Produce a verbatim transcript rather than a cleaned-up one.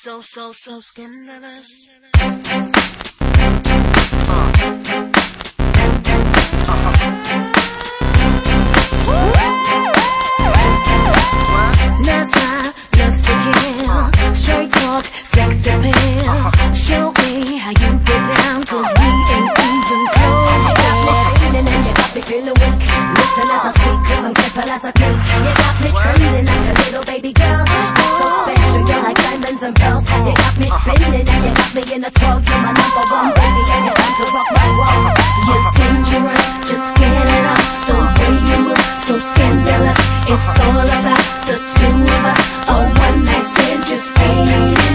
so, so, so scandalous. That's why looks to kill. Straight talk, sex appeal. Show me how you get down, cause we ain't even close. You got me feeling and you got me feeling weak. Listen as I speak, cause I'm careful as a key. You got me trembling like a little baby girl. You're so special, you're like diamonds and pearls. You got me spinning and you got me in a twirl. You're my number one baby and you're time to rock my world. You're dangerous, just get it up. The way you move, so scandalous. It's all about the two of us. A one night stand, just ain't it.